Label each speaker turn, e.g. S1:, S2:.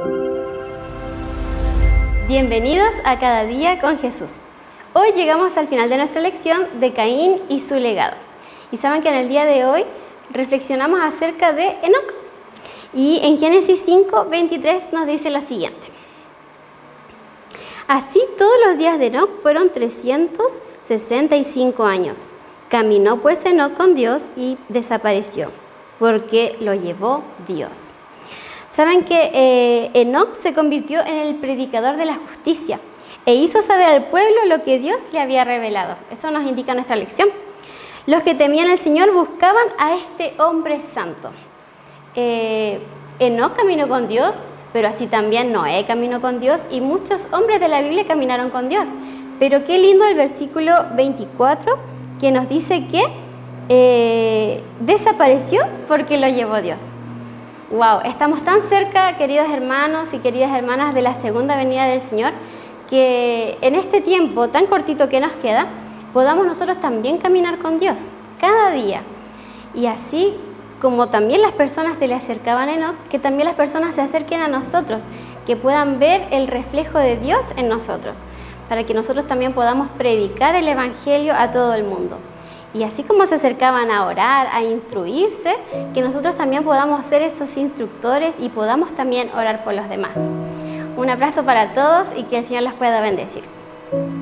S1: Bienvenidos a Cada Día con Jesús. Hoy llegamos al final de nuestra lección de Caín y su legado. Y saben que en el día de hoy reflexionamos acerca de Enoc. Y en Génesis 5:23 nos dice lo siguiente. Así todos los días de Enoc fueron 365 años. Caminó pues Enoc con Dios y desapareció, porque lo llevó Dios. Saben que Enoc se convirtió en el predicador de la justicia e hizo saber al pueblo lo que Dios le había revelado. Eso nos indica nuestra lección. Los que temían al Señor buscaban a este hombre santo. Enoc caminó con Dios, pero así también Noé caminó con Dios y muchos hombres de la Biblia caminaron con Dios. Pero qué lindo el versículo 24 que nos dice que desapareció porque lo llevó Dios. Wow, estamos tan cerca, queridos hermanos y queridas hermanas, de la segunda venida del Señor, que en este tiempo tan cortito que nos queda, podamos nosotros también caminar con Dios, cada día. Y así como también las personas se le acercaban a Enoc, que también las personas se acerquen a nosotros, que puedan ver el reflejo de Dios en nosotros, para que nosotros también podamos predicar el Evangelio a todo el mundo. Y así como se acercaban a orar, a instruirse, que nosotros también podamos ser esos instructores y podamos también orar por los demás. Un abrazo para todos y que el Señor los pueda bendecir.